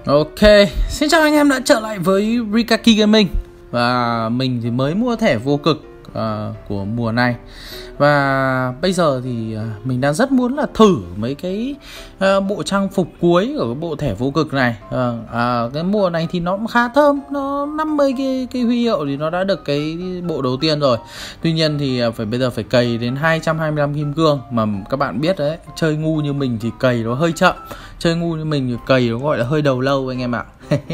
Ok, xin chào anh em đã trở lại với Rikaki Gaming. Và mình thì mới mua thẻ vô cực của mùa này. Và bây giờ thì mình đang rất muốn là thử mấy cái bộ trang phục cuối của cái bộ thẻ vô cực này. Cái mùa này thì nó cũng khá thơm, nó 50 cái huy hiệu thì nó đã được cái bộ đầu tiên rồi. Tuy nhiên thì bây giờ phải cày đến 225 kim cương. Mà các bạn biết đấy, chơi ngu như mình thì cày nó hơi chậm, chơi ngu như mình thì cày nó gọi là hơi đầu lâu anh em ạ.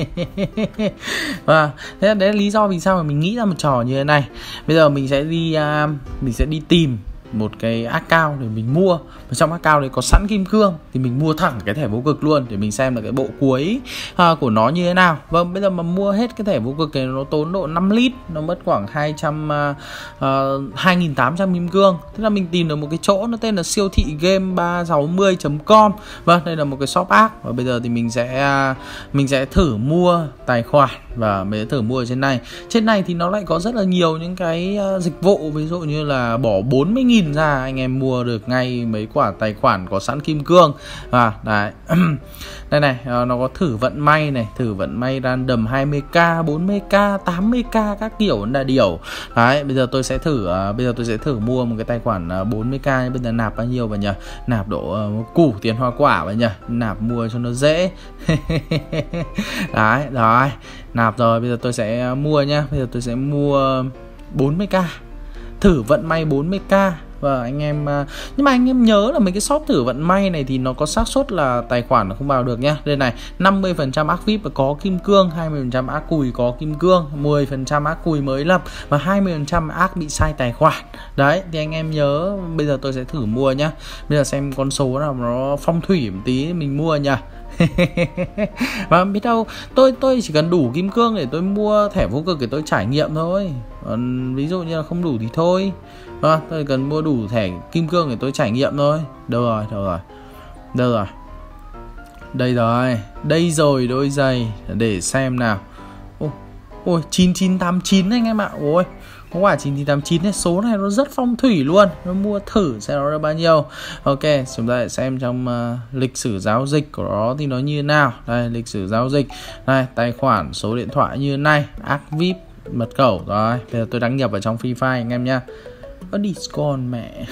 Và thế đấy là lý do vì sao mà mình nghĩ ra một trò như thế này. Bây giờ mình sẽ đi tìm một cái account để mình mua, và trong account đấy có sẵn kim cương thì mình mua thẳng cái thẻ vô cực luôn để mình xem là cái bộ cuối của nó như thế nào. Vâng, bây giờ mà mua hết cái thẻ vô cực này nó tốn độ 5 lít, nó mất khoảng 2.800 kim cương. Thế là mình tìm được một cái chỗ nó tên là siêu thị game360.com. Vâng, đây là một cái shop app, và bây giờ thì mình sẽ thử mua tài khoản và mình sẽ thử mua ở trên này. Trên này thì nó lại có rất là nhiều những cái dịch vụ, ví dụ như là bỏ 40.000 ra anh em mua được ngay mấy quả tài khoản có sẵn kim cương. Đấy. Đây này, nó có thử vận may này, thử vận may random 20k, 40k, 80k các kiểu là điều. Đấy, bây giờ tôi sẽ thử mua một cái tài khoản 40k. Bây giờ nạp bao nhiêu vào nhỉ? Nạp độ củ tiền hoa quả vào nhỉ? Nạp mua cho nó dễ. Đấy, rồi. Nạp rồi, bây giờ tôi sẽ mua nhá. Bây giờ tôi sẽ mua 40k. Thử vận may 40k. Và anh em, nhưng mà anh em nhớ là mấy cái shop thử vận may này thì nó có xác suất là tài khoản nó không vào được nhá. Đây này, 50% ác VIP có kim cương, 20% ác cùi có kim cương, 10% ác cùi mới lập và 20% ác bị sai tài khoản. Đấy, thì anh em nhớ, bây giờ tôi sẽ thử mua nhá. Bây giờ xem con số nào nó phong thủy một tí mình mua nhá. Và biết đâu tôi chỉ cần đủ kim cương để tôi mua thẻ vô cực để tôi trải nghiệm thôi. Còn ví dụ như là không đủ thì thôi. Tôi cần mua đủ thẻ kim cương để tôi trải nghiệm thôi. Đâu rồi. Đây rồi đôi giày để xem nào. Ôi 9989 anh em ạ. Ôi có quả 9989 ấy, số này nó rất phong thủy luôn. Nó mua thử xem nó ra bao nhiêu. Ok, chúng ta lại xem trong lịch sử giao dịch của nó thì nó như thế nào. Đây, lịch sử giao dịch. Đây, tài khoản, số điện thoại như thế này, ác VIP, mật khẩu. Rồi, bây giờ tôi đăng nhập vào trong Free Fire anh em nhá. Discord mẹ.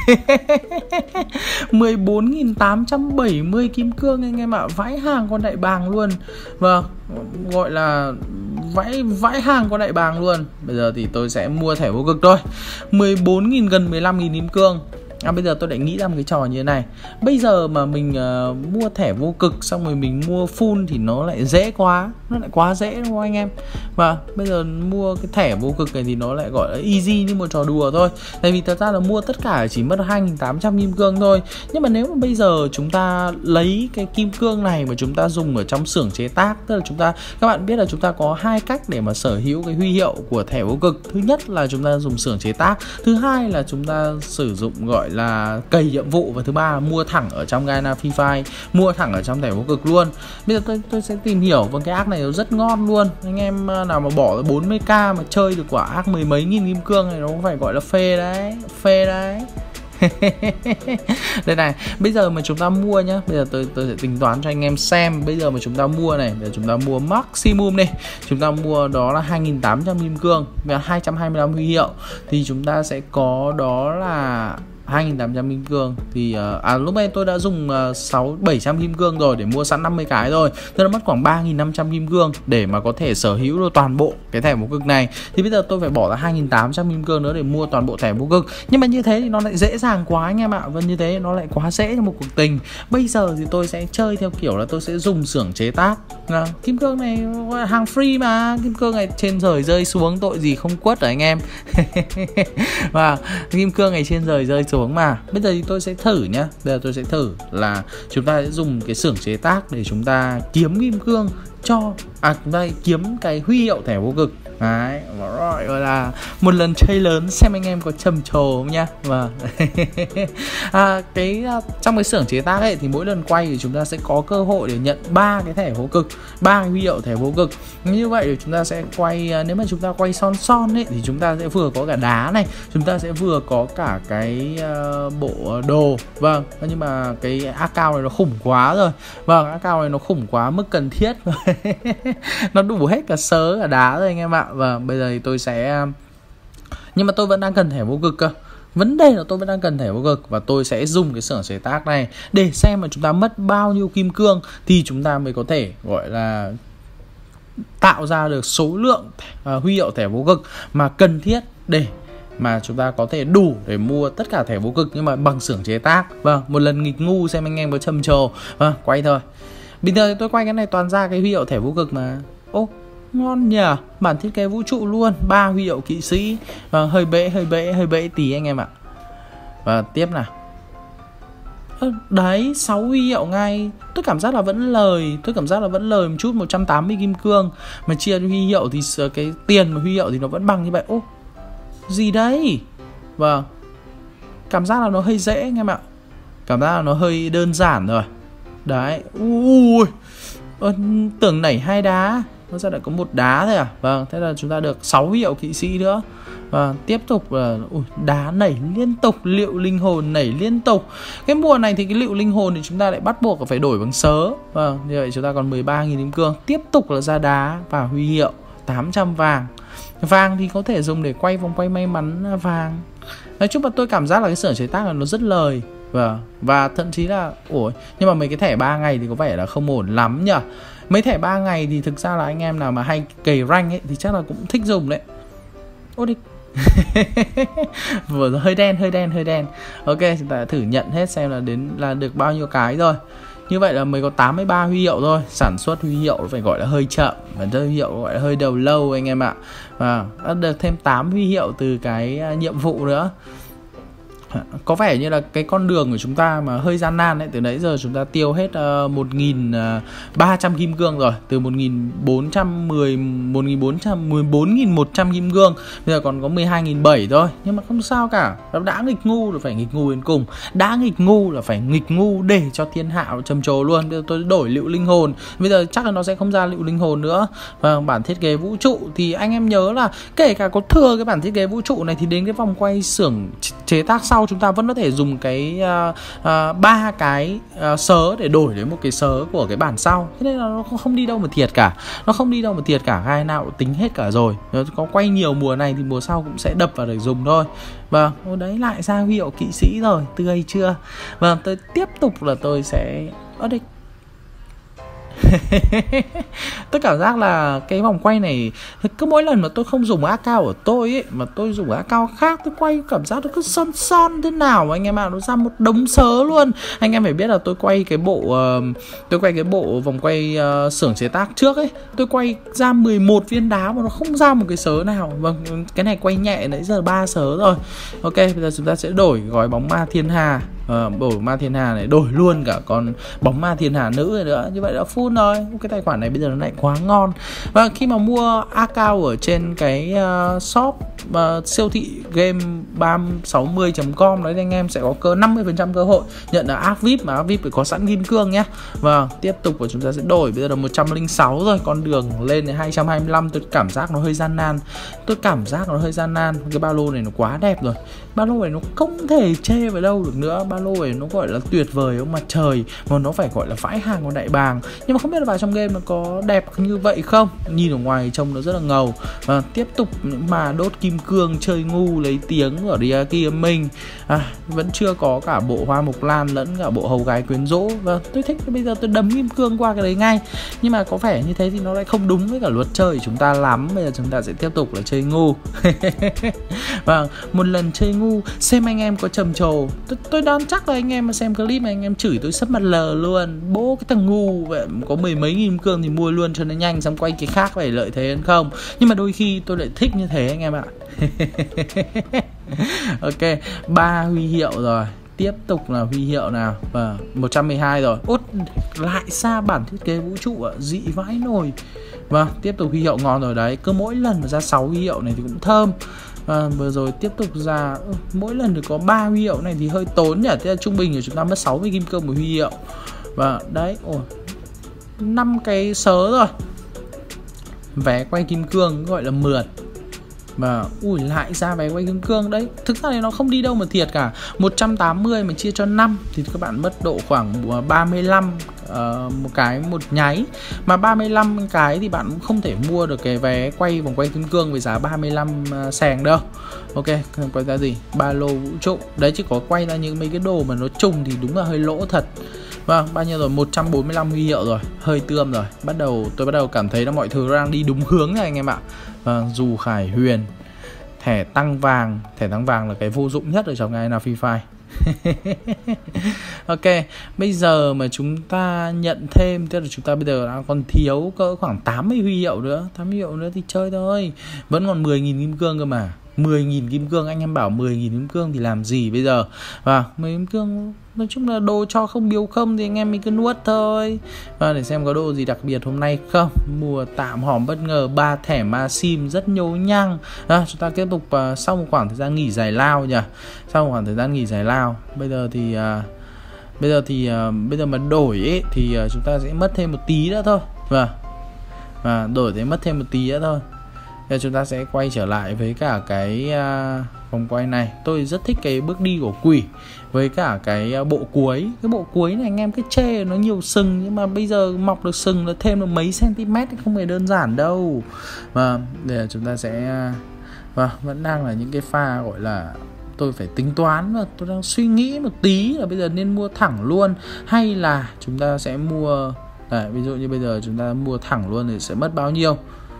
14.870 kim cương anh em ạ. Vãi hàng con đại bàng luôn. Vâng, gọi là vãi hàng con đại bàng luôn. Bây giờ thì tôi sẽ mua thẻ vô cực thôi. 14.000 gần 15.000 kim cương. Bây giờ tôi lại nghĩ ra một cái trò như thế này. Bây giờ mà mình mua thẻ vô cực xong rồi mình mua full thì nó lại dễ quá. Nó lại quá dễ đúng không anh em? Và bây giờ mua cái thẻ vô cực này thì nó lại gọi là easy như một trò đùa thôi. Tại vì thật ra là mua tất cả chỉ mất 2.800 kim cương thôi. Nhưng mà nếu mà bây giờ chúng ta lấy cái kim cương này mà chúng ta dùng ở trong xưởng chế tác, tức là các bạn biết là chúng ta có hai cách để mà sở hữu cái huy hiệu của thẻ vô cực. Thứ nhất là chúng ta dùng xưởng chế tác, thứ hai là chúng ta sử dụng gọi là cày nhiệm vụ, và thứ ba là mua thẳng ở trong Gaina Free Fire, mua thẳng ở trong thẻ vô cực luôn. Bây giờ tôi sẽ tìm hiểu. Vâng, cái ác này nó rất ngon luôn. Anh em nào mà bỏ 40k mà chơi được quả ác 10 mấy nghìn kim cương này nó cũng phải gọi là phê đấy. Đây này, bây giờ mà chúng ta mua nhá. Bây giờ tôi sẽ tính toán cho anh em xem. Bây giờ mà chúng ta mua này, bây giờ chúng ta mua maximum này, chúng ta mua đó là 2.800 kim cương và 225 huy hiệu, thì chúng ta sẽ có đó là 2.800 kim cương. Thì lúc này tôi đã dùng 700 kim cương rồi để mua sẵn 50 cái rồi. Tôi đã mất khoảng 3.500 kim cương để mà có thể sở hữu được toàn bộ cái thẻ vô cực này. Thì bây giờ tôi phải bỏ ra 2.800 kim cương nữa để mua toàn bộ thẻ vô cực. Nhưng mà như thế thì nó lại dễ dàng quá anh em ạ. Và như thế nó lại quá dễ trong một cuộc tình. Bây giờ thì tôi sẽ chơi theo kiểu là tôi sẽ dùng xưởng chế tác. Kim cương này hàng free mà. Kim cương này trên trời rơi xuống tội gì không quất ở anh em. Và kim cương này trên trời rơi xuống mà. Bây giờ thì tôi sẽ thử nhá. Bây giờ tôi sẽ thử là chúng ta sẽ dùng cái xưởng chế tác để chúng ta kiếm kim cương cho chúng ta kiếm cái huy hiệu thẻ vô cực. Đấy, rồi gọi là một lần chơi lớn xem anh em có trầm trồ không nha. Vâng. Trong cái xưởng chế tác ấy thì mỗi lần quay thì chúng ta sẽ có cơ hội để nhận 3 cái thẻ vô cực, 3 cái huy hiệu thẻ vô cực. Như vậy thì chúng ta sẽ quay, nếu mà chúng ta quay son ấy thì chúng ta sẽ vừa có cả đá này, chúng ta sẽ vừa có cả cái bộ đồ. Vâng, nhưng mà cái account này nó khủng quá rồi. Vâng, account này nó khủng quá mức cần thiết. Nó đủ hết cả sớ cả đá rồi anh em ạ. Và bây giờ thì tôi sẽ, nhưng mà tôi vẫn đang cần thẻ vô cực cơ. Vấn đề là tôi vẫn đang cần thẻ vô cực. Và tôi sẽ dùng cái xưởng chế tác này để xem mà chúng ta mất bao nhiêu kim cương thì chúng ta mới có thể gọi là tạo ra được số lượng huy hiệu thẻ vô cực mà cần thiết để mà chúng ta có thể đủ để mua tất cả thẻ vô cực, nhưng mà bằng xưởng chế tác. Vâng, một lần nghịch ngu xem anh em có trầm trồ. Vâng, quay thôi. Bình thường thì tôi quay cái này toàn ra cái huy hiệu thẻ vô cực mà. Ô, ngon nhờ, bản thiết kế vũ trụ luôn, 3 huy hiệu kỵ sĩ. Vâng, hơi bể tí anh em ạ. Và tiếp nào. Đấy, 6 huy hiệu ngay. Tôi cảm giác là vẫn lời một chút, 180 kim cương. Mà chia huy hiệu thì cái tiền mà huy hiệu thì nó vẫn bằng như vậy. Ô, gì đấy? Vâng, cảm giác là nó hơi dễ anh em ạ. Cảm giác là nó hơi đơn giản rồi. Đấy, ui, tưởng nảy 2 đá, nó ra lại có 1 đá thôi à. Vâng, thế là chúng ta được 6 huy hiệu kỵ sĩ nữa. Và tiếp tục là đá nảy liên tục, liệu linh hồn nảy liên tục. Cái mùa này thì cái liệu linh hồn thì chúng ta lại bắt buộc phải đổi bằng sớ. Vâng, như vậy chúng ta còn 13.000 kim cương. Tiếp tục là ra đá và huy hiệu 800 vàng. Vàng thì có thể dùng để quay vòng quay may mắn vàng. Nói chung là tôi cảm giác là cái xưởng chế tác này nó rất lời. Và thậm chí là nhưng mà mấy cái thẻ 3 ngày thì có vẻ là không ổn lắm nhỉ. Mấy thẻ 3 ngày thì thực ra là anh em nào mà hay cày rank ấy thì chắc là cũng thích dùng đấy. Ô đi. Vừa rồi hơi đen. Ok, chúng ta thử nhận hết xem là được bao nhiêu cái rồi. Như vậy là mới có 83 huy hiệu thôi. Sản xuất huy hiệu phải gọi là hơi chậm, và huy hiệu gọi là hơi đầu lâu anh em ạ. Và được thêm 8 huy hiệu từ cái nhiệm vụ nữa. Có vẻ như là cái con đường của chúng ta mà hơi gian nan đấy. Từ nãy giờ chúng ta tiêu hết 1.300 kim cương rồi. Từ 14.100 kim cương. Bây giờ còn có 12.700 thôi. Nhưng mà không sao cả. Đã nghịch ngu rồi phải nghịch ngu đến cùng. Đã nghịch ngu là phải nghịch ngu để cho thiên hạ trầm trồ luôn. Bây giờ tôi đổi liệu linh hồn. Bây giờ chắc là nó sẽ không ra liệu linh hồn nữa. Và bản thiết kế vũ trụ thì anh em nhớ là kể cả có thừa cái bản thiết kế vũ trụ này thì đến cái vòng quay xưởng chế tác sau chúng ta vẫn có thể dùng cái 3 cái sớ để đổi đến một cái sớ của cái bản sau. Thế nên là nó không đi đâu mà thiệt cả. Gai nào cũng tính hết cả rồi. Nếu có quay nhiều mùa này thì mùa sau cũng sẽ đập vào để dùng thôi. Vâng, đấy lại ra huy hiệu kỵ sĩ rồi, tươi chưa? Vâng, tôi tiếp tục là tôi sẽ ở đây. Tôi cảm giác là cái vòng quay này cứ mỗi lần mà tôi không dùng account của tôi ấy, mà tôi dùng account khác, tôi quay cảm giác nó cứ son thế nào mà anh em ạ, nó ra một đống sớ luôn. Anh em phải biết là tôi quay cái bộ vòng quay xưởng chế tác trước ấy, tôi quay ra 11 viên đá mà nó không ra một cái sớ nào. Vâng, cái này quay nhẹ nãy giờ 3 sớ rồi. Ok, bây giờ chúng ta sẽ đổi gói bóng ma thiên hà. Đổi ma thiên hà này, đổi luôn cả con bóng ma thiên hà nữ này nữa. Như vậy đã full rồi. Cái tài khoản này bây giờ nó lại quá ngon. Và khi mà mua account ở trên cái shop siêu thị game 360.com đấy thì anh em sẽ có 50% cơ hội nhận là ác VIP, mà ác VIP phải có sẵn kim cương nhé. Và tiếp tục của chúng ta sẽ đổi. Bây giờ là 106 rồi. Con đường lên đến 225 tôi cảm giác nó hơi gian nan. Cái ba lô này nó quá đẹp rồi. Ba lô này nó không thể chê vào đâu được nữa. Ba lô này nó gọi là tuyệt vời ông mặt trời, mà nó phải gọi là vãi hàng của đại bàng. Nhưng mà không biết là vào trong game nó có đẹp như vậy không. Nhìn ở ngoài trông nó rất là ngầu. Và tiếp tục mà đốt kim cương chơi ngu lấy tiếng ở Riaki Gaming. Vẫn chưa có cả bộ hoa mộc lan lẫn cả bộ hầu gái quyến rũ. Và tôi thích bây giờ tôi đấm kim cương qua cái đấy ngay. Nhưng mà có vẻ như thế thì nó lại không đúng với cả luật chơi của chúng ta lắm. Bây giờ chúng ta sẽ tiếp tục là chơi ngu. Và một lần chơi ngu xem anh em có trầm trồ. Tôi đoán chắc là anh em mà xem clip này anh em chửi tôi sấp mặt lờ luôn. Bố cái thằng ngu vậy, có 10 mấy nghìn cương thì mua luôn cho nó nhanh, xong quay cái khác phải lợi thế hơn không. Nhưng mà đôi khi tôi lại thích như thế anh em ạ. Ok, 3 huy hiệu rồi. Tiếp tục là huy hiệu nào. Và 112 rồi. Lại xa bản thiết kế vũ trụ ạ, dị vãi nồi. Vâng, tiếp tục huy hiệu ngon rồi đấy. Cứ mỗi lần mà ra 6 huy hiệu này thì cũng thơm. Vừa rồi tiếp tục ra mỗi lần được có 3 huy hiệu này thì hơi tốn nhỉ. Thế là trung bình của chúng ta mất 60 kim cương một huy hiệu. Và đấy, 5 cái sớ rồi. Vé quay kim cương gọi là mượt. Và lại ra vé quay kim cương đấy. Thực ra thì nó không đi đâu mà thiệt cả. 180 mà chia cho 5 thì các bạn mất độ khoảng 35 một nháy. Mà 35 cái thì bạn cũng không thể mua được cái vé quay vòng quay kim cương với giá 35 sàng đâu. Ok, quay ra gì? Ba lô vũ trụ. Đấy, chỉ có quay ra những mấy cái đồ mà nó trùng thì đúng là hơi lỗ thật. Vâng, bao nhiêu rồi? 145 huy hiệu rồi. Hơi tươm rồi. Tôi bắt đầu cảm thấy là mọi thứ đang đi đúng hướng rồi anh em ạ. Vâng, dù Khải Huyền, thẻ tăng vàng là cái vô dụng nhất ở trong cái nào Free Fire. Ok, bây giờ mà chúng ta nhận thêm, tức là chúng ta bây giờ đã còn thiếu cỡ khoảng 80 huy hiệu nữa. 80 hiệu nữa thì chơi thôi. Vẫn còn 10.000 kim cương cơ mà. 10.000 kim cương, anh em bảo 10.000 kim cương thì làm gì bây giờ? Và 10 kim cương nói chung là đồ cho không biếu không thì anh em mình cứ nuốt thôi. Và để xem có đồ gì đặc biệt hôm nay không. Mùa tạm hòm bất ngờ 3 thẻ ma sim rất nhố nhăng. Chúng ta tiếp tục sau một khoảng thời gian nghỉ giải lao nhỉ. Sau một khoảng thời gian nghỉ giải lao, bây giờ mà đổi ấy, thì chúng ta sẽ mất thêm một tí nữa thôi. Và đổi sẽ mất thêm một tí nữa thôi. Bây giờ chúng ta sẽ quay trở lại với cả cái vòng quay này. Tôi rất thích cái bước đi của quỷ với cả cái bộ cuối. Cái bộ cuối này anh em cứ chê nó nhiều sừng, nhưng mà bây giờ mọc được sừng là thêm được mấy cm thì không hề đơn giản đâu. Và để chúng ta sẽ vẫn đang là những cái pha gọi là tôi phải tính toán, và tôi đang suy nghĩ một tí là bây giờ nên mua thẳng luôn hay là chúng ta sẽ mua đấy, ví dụ như bây giờ chúng ta mua thẳng luôn thì sẽ mất bao nhiêu.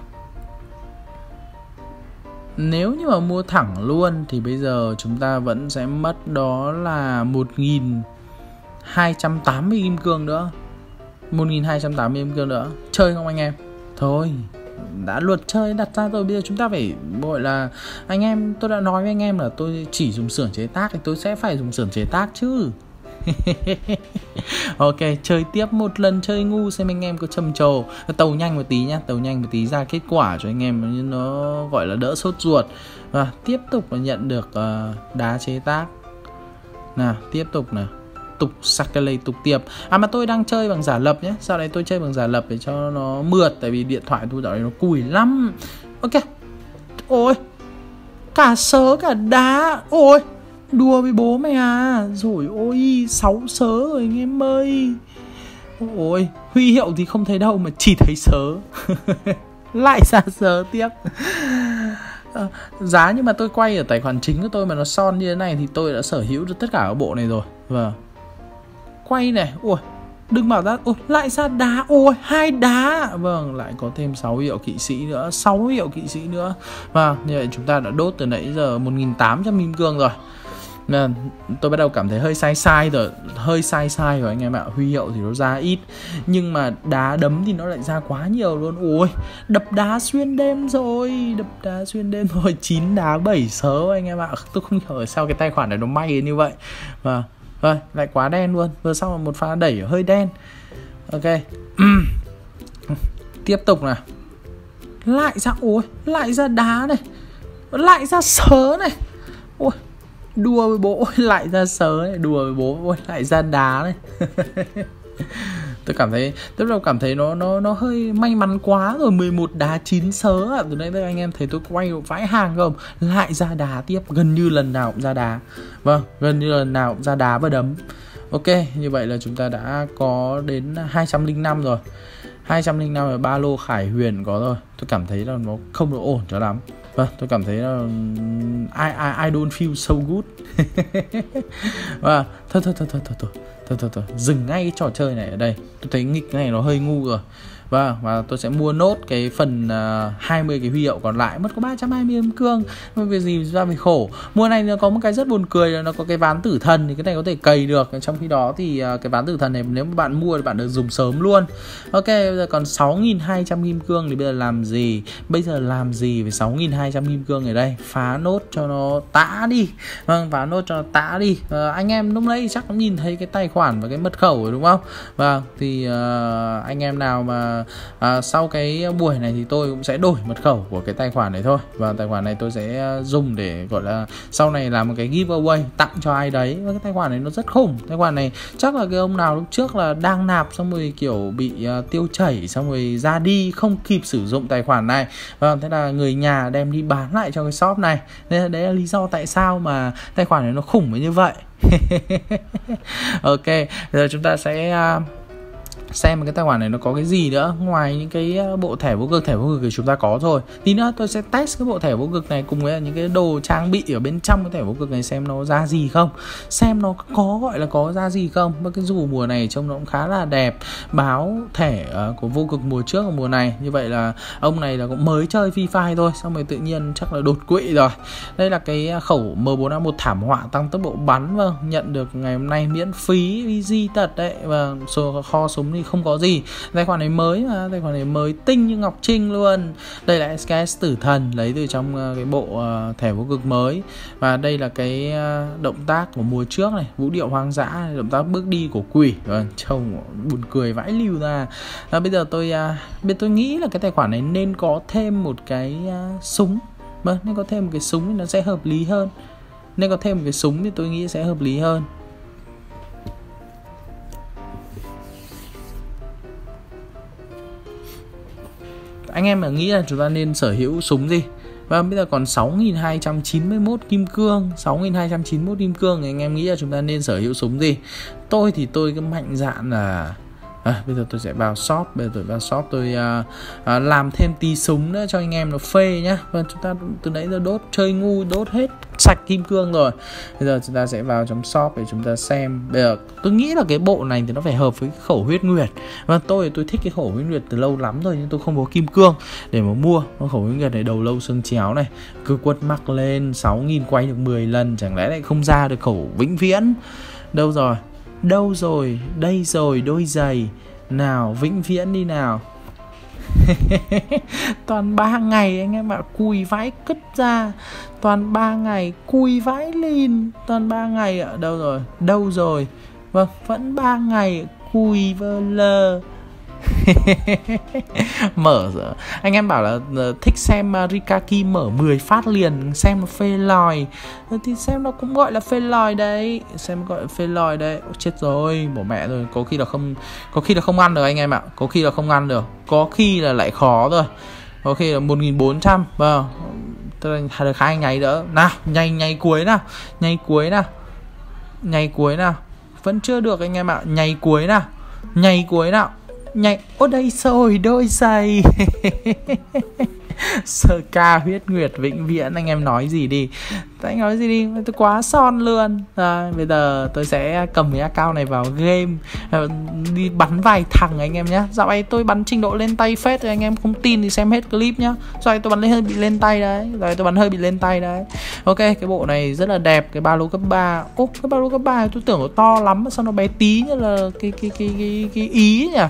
Nếu như mà mua thẳng luôn thì bây giờ chúng ta vẫn sẽ mất đó là 1.280 kim cương nữa. 1.280 kim cương nữa. Chơi không anh em? Thôi, đã luật chơi đặt ra rồi, bây giờ chúng ta phải gọi là anh em, tôi đã nói với anh em là tôi chỉ dùng xưởng chế tác thì tôi sẽ phải dùng xưởng chế tác chứ. Ok, chơi tiếp một lần chơi ngu xem anh em có trầm trồ. Tàu nhanh một tí nhá, tàu nhanh một tí ra kết quả cho anh em nó gọi là đỡ sốt ruột. Và tiếp tục là nhận được đá chế tác. Nào, tiếp tục nào. Tục Sakele tục tiệp. Mà tôi đang chơi bằng giả lập nhé. Sau đấy tôi chơi bằng giả lập để cho nó mượt. Tại vì điện thoại tôi dạo này nó cùi lắm. Ok. Ôi, cả sớ cả đá. Ôi, đùa với bố mày à. Rồi ôi, 6 sớ rồi anh em ơi. Ôi, huy hiệu thì không thấy đâu mà chỉ thấy sớ. Lại ra sớ tiếp. Giá nhưng mà tôi quay ở tài khoản chính của tôi mà nó son như thế này thì tôi đã sở hữu được tất cả các bộ này rồi. Vâng. Quay này, ui, đừng bảo ra, ôi, lại ra đá, ôi, 2 đá. Vâng, lại có thêm 6 hiệu kỵ sĩ nữa, 6 hiệu kỵ sĩ nữa. Vâng, như vậy chúng ta đã đốt từ nãy giờ 1.800 kim cương rồi. Nên tôi bắt đầu cảm thấy hơi sai rồi anh em ạ. Huy hiệu thì nó ra ít, nhưng mà đá đấm thì nó lại ra quá nhiều luôn. Ôi, đập đá xuyên đêm rồi, 9 đá 7 sớ anh em ạ. Tôi không hiểu sao cái tài khoản này nó may như vậy. Và lại quá đen luôn. Vừa sau là một pha đẩy hơi đen. Ok. Tiếp tục nào. Lại ra, ôi, lại ra đá này, lại ra sớ này. Ôi, đùa với bố, ôi, lại ra sớ này, đùa với bố, ôi, lại ra đá này. Tôi cảm thấy nó hơi may mắn quá rồi. 11 đá 9 sớ ạ. Từ nãy anh em thấy tôi quay vãi hàng không? Lại ra đá tiếp, gần như lần nào cũng ra đá. Vâng, gần như lần nào cũng ra đá và đấm. Ok, như vậy là chúng ta đã có đến 205 rồi. 205 là ba lô Khải Huyền có rồi. Tôi cảm thấy là nó không được ổn cho lắm. Vâng, tôi cảm thấy là I don't feel so good. Và thôi, dừng ngay cái trò chơi này ở đây. Tôi thấy nghịch này nó hơi ngu rồi. Và tôi sẽ mua nốt cái phần 20 cái huy hiệu còn lại, mất có 320 kim cương. Nhưng việc gì ra phải khổ. Mùa này nó có một cái rất buồn cười là nó có cái ván tử thần, thì cái này có thể cày được. Trong khi đó thì cái ván tử thần này nếu mà bạn mua thì bạn được dùng sớm luôn. Ok, bây giờ còn 6.200 kim cương thì bây giờ làm gì? Bây giờ làm gì với 6.200 kim cương ở đây? Phá nốt cho nó tã đi. Vâng, phá nốt cho nó tã đi. Anh em lúc nãy chắc cũng nhìn thấy cái tài khoản và cái mật khẩu rồi đúng không? Vâng, thì anh em nào mà sau cái buổi này thì tôi cũng sẽ đổi mật khẩu của cái tài khoản này thôi. Và tài khoản này tôi sẽ dùng để gọi là sau này làm một cái giveaway tặng cho ai đấy. Và cái tài khoản này nó rất khủng. Tài khoản này chắc là cái ông nào lúc trước là đang nạp xong rồi kiểu bị tiêu chảy xong rồi ra đi không kịp sử dụng tài khoản này. Vâng, thế là người nhà đem đi bán lại cho cái shop này. Nên đấy là lý do tại sao mà tài khoản này nó khủng như vậy. Ok, giờ chúng ta sẽ xem cái tài khoản này nó có cái gì nữa ngoài những cái bộ thẻ vô cực thì chúng ta có rồi. Tí nữa tôi sẽ test cái bộ thẻ vô cực này cùng với những cái đồ trang bị ở bên trong cái thẻ vô cực này xem nó ra gì không, xem nó có gọi là có ra gì không. Và cái dù mùa này trông nó cũng khá là đẹp, báo thẻ của vô cực mùa trước và mùa này. Như vậy là ông này là cũng mới chơi Free Fire thôi, xong rồi tự nhiên chắc là đột quỵ rồi. Đây là cái khẩu M4A1 thảm họa tăng tốc độ bắn, vâng, nhận được ngày hôm nay miễn phí easy tật đấy. Và kho súng thì không có gì. Tài khoản này mới mà, tài khoản này mới tinh như ngọc trinh luôn. Đây là SKS tử thần lấy từ trong cái bộ thẻ vô cực mới. Và đây là cái động tác của mùa trước này, vũ điệu hoang dã, động tác bước đi của quỷ. Vâng, trông buồn cười vãi lưu ra. Bây giờ tôi nghĩ là cái tài khoản này nên có thêm một cái súng. Vâng, nên có thêm một cái súng thì nó sẽ hợp lý hơn. Nên có thêm một cái súng thì tôi nghĩ sẽ hợp lý hơn. Anh em mà nghĩ là chúng ta nên sở hữu súng gì? Và bây giờ còn 6.291 kim cương. 6.291 kim cương thì anh em nghĩ là chúng ta nên sở hữu súng gì? Tôi thì tôi cứ mạnh dạn là bây giờ tôi sẽ vào shop. Bây giờ tôi vào shop tôi làm thêm tí súng nữa cho anh em nó phê nhá. Và chúng ta từ nãy giờ đốt chơi ngu, đốt hết sạch kim cương rồi. Bây giờ chúng ta sẽ vào trong shop để chúng ta xem. Bây giờ tôi nghĩ là cái bộ này thì nó phải hợp với khẩu huyết nguyệt. Và tôi thích cái khẩu huyết nguyệt từ lâu lắm rồi, nhưng tôi không có kim cương để mà mua. Khẩu huyết nguyệt này đầu lâu xương chéo này, cứ quất mắc lên 6.000 quay được 10 lần, chẳng lẽ lại không ra được khẩu vĩnh viễn? Đâu rồi? Đâu rồi? Đây rồi, đôi giày. Nào, vĩnh viễn đi nào. Toàn 3 ngày anh em ạ, cùi vãi cứt ra. Toàn 3 ngày, cùi vãi lìn. Toàn 3 ngày ạ, đâu rồi? Đâu rồi? Vâng, vẫn 3 ngày, cùi vơ lơ. Mở rồi. Anh em bảo là thích xem Rikaki mở 10 phát liền, xem nó phê lòi. Thì xem nó cũng gọi là phê lòi đấy. Xem gọi là phê lòi đấy. Chết rồi, bỏ mẹ rồi. Có khi là không ăn được anh em ạ. Có khi là không ăn được. Có khi là lại khó rồi. Có khi là 1.400. Vâng, được 2 ngày nữa. Nào, nhảy cuối nào. Nhảy cuối nào. Vẫn chưa được anh em ạ. Nhảy cuối nào. Ô đây rồi, đôi giày. Sơ ca huyết nguyệt vĩnh viễn. Anh em nói gì đi. Tôi quá son luôn. Bây giờ tôi sẽ cầm cái account này vào game, đi bắn vài thằng anh em nhé. Dạo này tôi bắn trình độ lên tay phết rồi. Anh em không tin thì xem hết clip nhá. Dạo này tôi bắn hơi bị lên tay đấy. Ok, cái bộ này rất là đẹp. Cái ba lô cấp 3. Cái ba lô cấp 3 tôi tưởng nó to lắm, sao nó bé tí như là cái Ý nhỉ.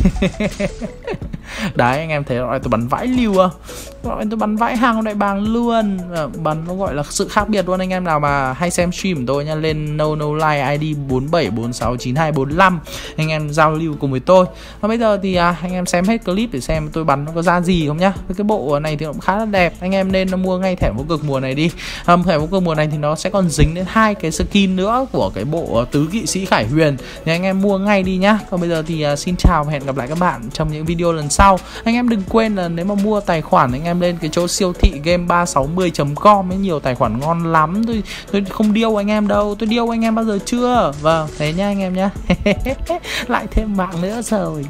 Đấy, anh em thấy rồi, tôi bắn vãi lưu à. Rồi tôi bắn vãi hàng đại bàng luôn. Bắn nó gọi là sự khác biệt luôn. Anh em nào mà hay xem stream của tôi nha, lên no like ID 47469245, anh em giao lưu cùng với tôi. Và bây giờ thì anh em xem hết clip để xem tôi bắn nó có ra gì không nhá. Cái bộ này thì cũng khá là đẹp. Anh em nên mua ngay thẻ vô cực mùa này đi. Thẻ vô cực mùa này thì nó sẽ còn dính đến 2 cái skin nữa của cái bộ tứ kỵ sĩ Khải Huyền, thì anh em mua ngay đi nhá. Còn bây giờ thì xin chào và hẹn gặp lại các bạn trong những video lần sau. Anh em đừng quên là nếu mà mua tài khoản anh em lên cái chỗ siêu thị game360.com ấy, nhiều tài khoản ngon lắm. Tôi không điêu anh em đâu, tôi điêu anh em bao giờ chưa? Vâng, thế nhá anh em nhá. Lại thêm mạng nữa rồi.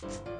nhé.